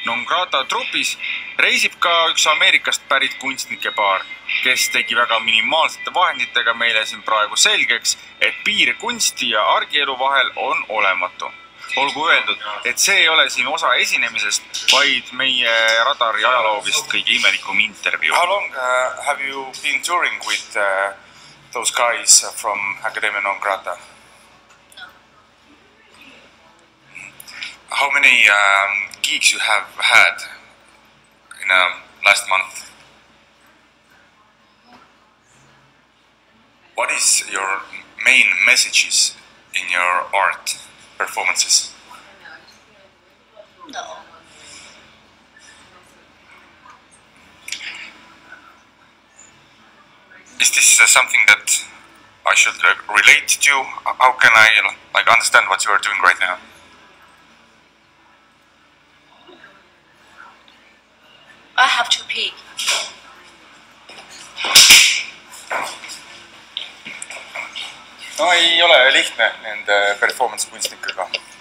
non Grata trupis reisib ka üks Ameerikast pärit kunstnike paar, kes tegi väga minimaalsete vahenditega meile siin praegu selgeks, et piir kunsti ja argielu vahel on olematu. Olgu öeldud, et see ei ole siin osa esinemisest, vaid meie radari ajaloo vist kõige imelikum intervjuu. How long have you been touring with those guys from Scandinavian on Grata? How many gigs you have had in last month? What is your main messages in your art performances? No. Is this something that I should relate to? How can I understand what you are doing right now? I have to pee. No ei ole lihtne nende performance kunstnikega.